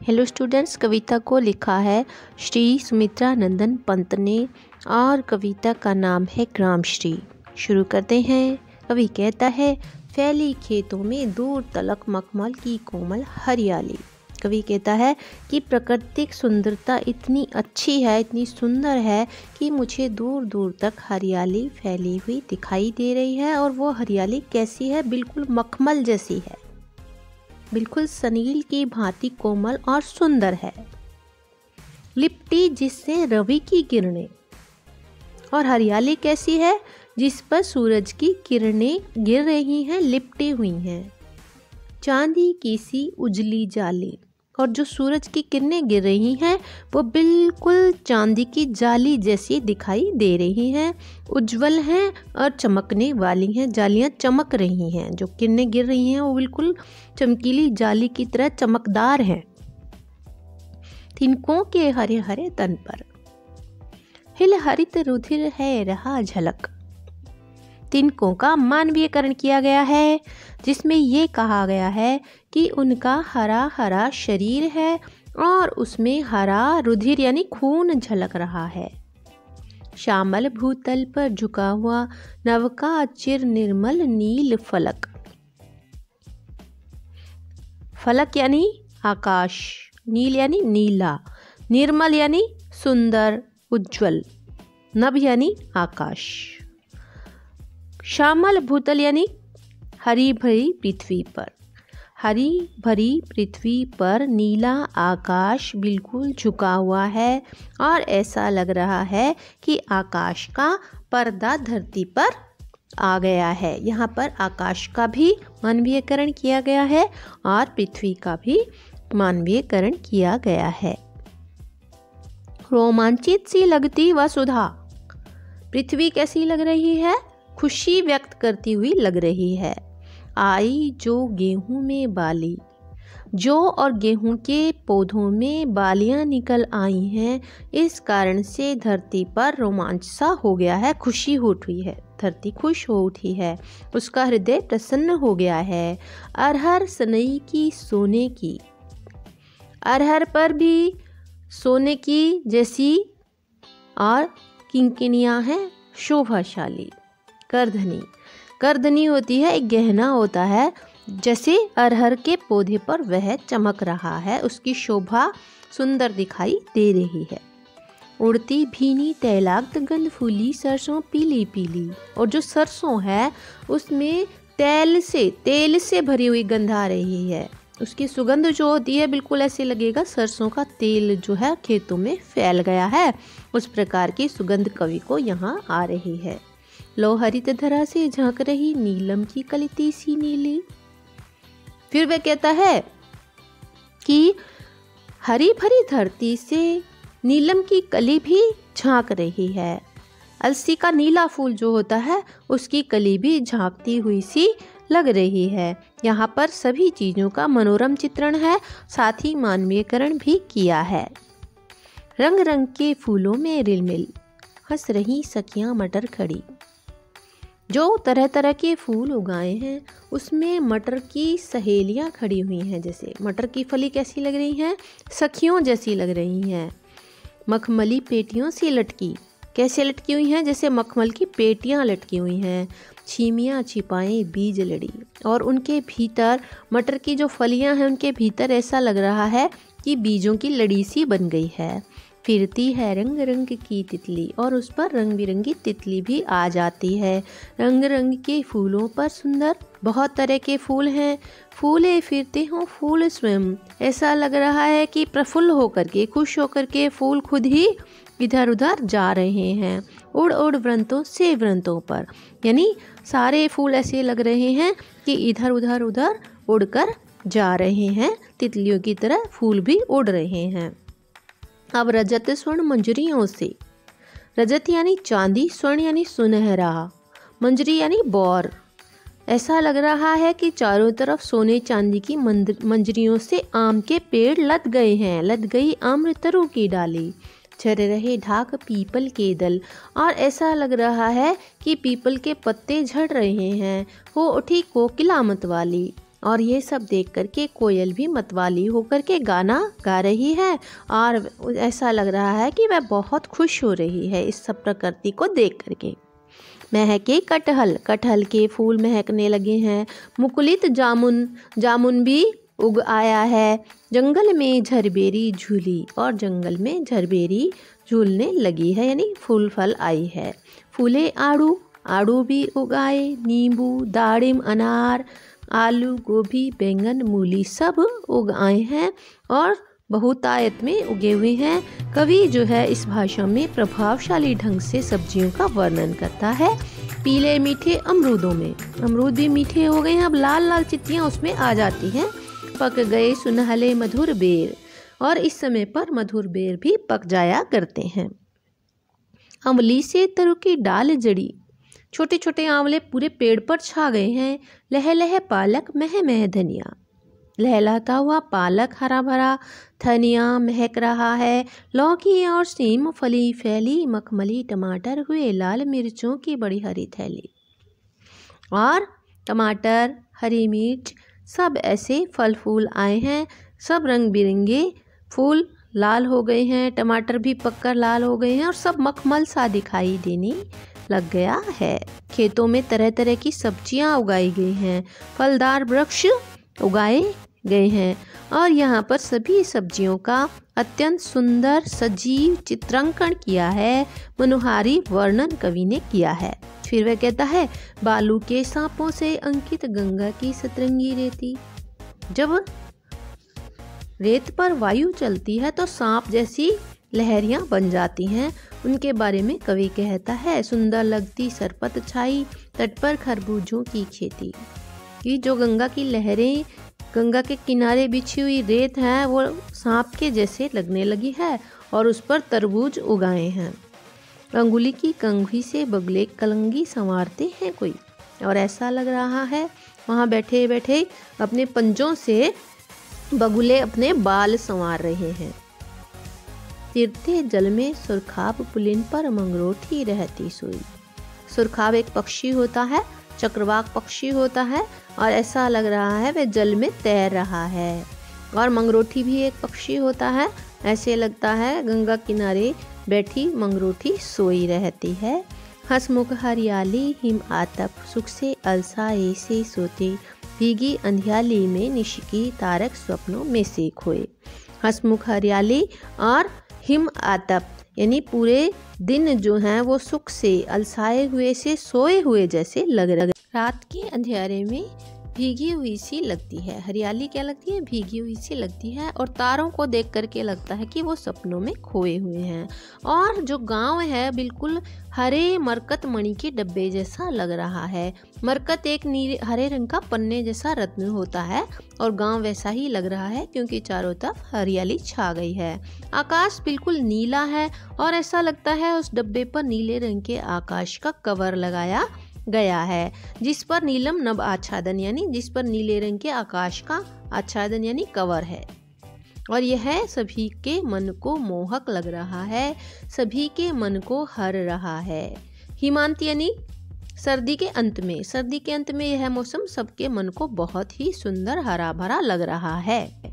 Hello students, कविता को लिखा है श्री सुमित्रा नंदन पंत ने और कविता का नाम है ग्रामश्री। शुरू करते हैं। कवि कहता है, फैली खेतों में दूर तलक मखमल की कोमल हरियाली। कवि कहता है कि प्राकृतिक सुंदरता इतनी अच्छी है, इतनी सुंदर है कि मुझे दूर दूर तक हरियाली फैली हुई दिखाई दे रही है। और वो हरियाली कैसी है? बिल्कुल मखमल जैसी है, बिल्कुल सनील की भांति कोमल और सुंदर है, लिपटी जिससे रवि की किरणें। और हरियाली कैसी है? जिस पर सूरज की किरणें गिर रही हैं, लिपटी हुई हैं, चांदी की सी उजली जाली। और जो सूरज की किरणें गिर रही हैं वो बिल्कुल चांदी की जाली जैसी दिखाई दे रही हैं, उज्जवल हैं और चमकने वाली हैं। जालियां चमक रही हैं, जो किरणें गिर रही हैं वो बिल्कुल चमकीली जाली की तरह चमकदार हैं। तिनकों के हरे हरे तन पर हिल हरित रुधिर है रहा झलक। तिनकों का मानवीयकरण किया गया है, जिसमें ये कहा गया है कि उनका हरा हरा शरीर है और उसमें हरा रुधिर यानी खून झलक रहा है। श्यामल भूतल पर झुका हुआ नवका चिर निर्मल नील फलक। फलक यानी आकाश, नील यानी नीला, निर्मल यानी सुंदर उज्जवल, नभ यानी आकाश। श्यामल भूतल यानी हरी भरी पृथ्वी पर, हरी भरी पृथ्वी पर नीला आकाश बिल्कुल झुका हुआ है और ऐसा लग रहा है कि आकाश का पर्दा धरती पर आ गया है। यहाँ पर आकाश का भी मानवीयकरण किया गया है और पृथ्वी का भी मानवीयकरण किया गया है। रोमांचित सी लगती वसुधा। पृथ्वी कैसी लग रही है? खुशी व्यक्त करती हुई लग रही है। आई जो गेहूं में बाली। जौ और गेहूं के पौधों में बालियां निकल आई हैं, इस कारण से धरती पर रोमांच सा हो गया है, खुशी हो उठी है, धरती खुश हो उठी है, उसका हृदय प्रसन्न हो गया है। अरहर सनई की सोने की। अरहर पर भी सोने की जैसी और किंकिनियां हैं शोभाशाली। करधनी। करधनी होती है, एक गहना होता है, जैसे अरहर के पौधे पर वह चमक रहा है, उसकी शोभा सुंदर दिखाई दे रही है। उड़ती भीनी तैलाक्त गंध फूली सरसों पीली पीली। और जो सरसों है उसमें तेल से भरी हुई गंध आ रही है। उसकी सुगंध जो होती है बिल्कुल ऐसे लगेगा सरसों का तेल जो है खेतों में फैल गया है, उस प्रकार की सुगंध कवि को यहाँ आ रही है। लो हरित धरा से झांक रही नीलम की कलिती सी नीली। फिर वह कहता है कि हरी भरी धरती से नीलम की कली भी झांक रही है। अलसी का नीला फूल जो होता है उसकी कली भी झांकती हुई सी लग रही है। यहाँ पर सभी चीज़ों का मनोरम चित्रण है, साथ ही मानवीयकरण भी किया है। रंग रंग के फूलों में रिलमिल हंस रही सखियां मटर खड़ी। जो तरह तरह के फूल उगाए हैं उसमें मटर की सहेलियां खड़ी हुई हैं। जैसे मटर की फली कैसी लग रही हैं? सखियों जैसी लग रही हैं। मखमली पेटियों से लटकी। कैसे लटकी हुई हैं? जैसे मखमल की पेटियां लटकी हुई हैं। छीमियाँ छिपाएं बीज लड़ी। और उनके भीतर मटर की जो फलियां हैं उनके भीतर ऐसा लग रहा है कि बीजों की लड़ी सी बन गई है। फिरती है रंग रंग की तितली और उस पर रंग बिरंगी तितली भी आ जाती है। रंग रंग के फूलों पर सुंदर बहुत तरह के फूल हैं। फूले फिरते हों फूल स्वयं। ऐसा लग रहा है कि प्रफुल्ल होकर के, खुश होकर के फूल खुद ही इधर उधर जा रहे हैं, उड़ उड़ वृंतों से वृंतों पर। यानी सारे फूल ऐसे लग रहे हैं कि इधर उधर उड़कर जा रहे हैं, तितलियों की तरह फूल भी उड़ रहे हैं। अब रजत स्वर्ण मंजरियों से। रजत यानी चांदी, स्वर्ण यानी सुनहरा, मंजरी यानी बौर। ऐसा लग रहा है कि चारों तरफ सोने चांदी की मंजरियों से आम के पेड़ लद गए हैं। लद गई अमृतरों की डाली, झर रहे ढाक पीपल के दल। और ऐसा लग रहा है कि पीपल के पत्ते झड़ रहे हैं। हो उठी कोकिला मत वाली। और ये सब देख करके कोयल भी मतवाली होकर के गाना गा रही है और ऐसा लग रहा है कि वह बहुत खुश हो रही है इस सब प्रकृति को देख करके। महके कटहल, कटहल के फूल महकने लगे हैं। मुकुलित जामुन, जामुन भी उग आया है। जंगल में झरबेरी झूली, और जंगल में झरबेरी झूलने लगी है, यानी फूल फल आई है। फूले आड़ू, आड़ू भी उगाए। नींबू, दाड़िम, अनार, आलू, गोभी, बैंगन, मूली सब उग आए हैं और बहुतायत में उगे हुए हैं। कवि जो है इस भाषा में प्रभावशाली ढंग से सब्जियों का वर्णन करता है। पीले मीठे अमरूदों में, अमरूद भी मीठे हो गए हैं, अब लाल लाल चित्तियाँ उसमें आ जाती हैं। पक गए सुनहले मधुर बेर, और इस समय पर मधुर बेर भी पक जाया करते हैं। अमली से तरु की डाल जड़ी, छोटे छोटे आंवले पूरे पेड़ पर छा गए हैं। लह लह पालक, मह मह धनिया, लहलहाता हुआ पालक हरा भरा धनिया महक रहा है। लौकी और सीम फली फैली, मखमली टमाटर हुए लाल, मिर्चों की बड़ी हरी थैली। और टमाटर, हरी मिर्च सब ऐसे फल फूल आए हैं। सब रंग बिरंगे फूल लाल हो गए हैं, टमाटर भी पककर लाल हो गए हैं और सब मखमल सा दिखाई देने लग गया है। खेतों में तरह तरह की सब्जियां उगाई गई हैं, फलदार वृक्ष उगाए गए हैं और यहाँ पर सभी सब्जियों का अत्यंत सुंदर सजीव चित्रांकन किया है, मनोहारी वर्णन कवि ने किया है। फिर वह कहता है, बालू के सांपों से अंकित गंगा की सतरंगी रेती। जब रेत पर वायु चलती है तो सांप जैसी लहरियां बन जाती हैं। उनके बारे में कवि कहता है, सुंदर लगती सरपत छाई, तट पर खरबूजों की खेती। कि जो गंगा की लहरें, गंगा के किनारे बिछी हुई रेत है वो सांप के जैसे लगने लगी है और उस पर तरबूज उगाए हैं। अंगुली की कंघी से बगले कलंगी संवारते हैं कोई, और ऐसा लग रहा है वहाँ बैठे बैठे अपने पंजों से बगुले अपने बाल संवार रहे हैं। तिरते जल में सुरखाब, पुलिन पर मंगरोठी रहती सोई। सुरखाब एक पक्षी होता है, चक्रवाक पक्षी होता है और ऐसा लग रहा है वह जल में तैर रहा है। और मंगरोठी भी एक पक्षी होता है, ऐसे लगता है गंगा किनारे बैठी मंगरोठी सोई रहती है। हंसमुख हरियाली हिम आतप, सुख से अलसाए से सोते, भीगी अंधियाली में निशिकी तारक स्वप्नों में से खोए। हंसमुख हरियाली और हिम आतप यानी पूरे दिन जो हैं वो सुख से अलसाए हुए से सोए हुए जैसे लग रहे। रात के अंधेरे में भीगी हुई सी लगती है, हरियाली क्या लगती है, भीगी हुई सी लगती है और तारों को देख करके लगता है कि वो सपनों में खोए हुए हैं। और जो गांव है बिल्कुल हरे मरकत मणि के डब्बे जैसा लग रहा है। मरकत एक नीले हरे रंग का पन्ने जैसा रत्न होता है और गांव वैसा ही लग रहा है क्योंकि चारों तरफ हरियाली छा गई है। आकाश बिल्कुल नीला है और ऐसा लगता है उस डब्बे पर नीले रंग के आकाश का कवर लगाया गया है, जिस पर नीलम नभ आच्छादन यानी जिस पर नीले रंग के आकाश का आच्छादन यानी कवर है। और यह सभी के मन को मोहक लग रहा है, सभी के मन को हर रहा है। हिमांत यानी सर्दी के अंत में, सर्दी के अंत में यह मौसम सबके मन को बहुत ही सुंदर हरा भरा लग रहा है।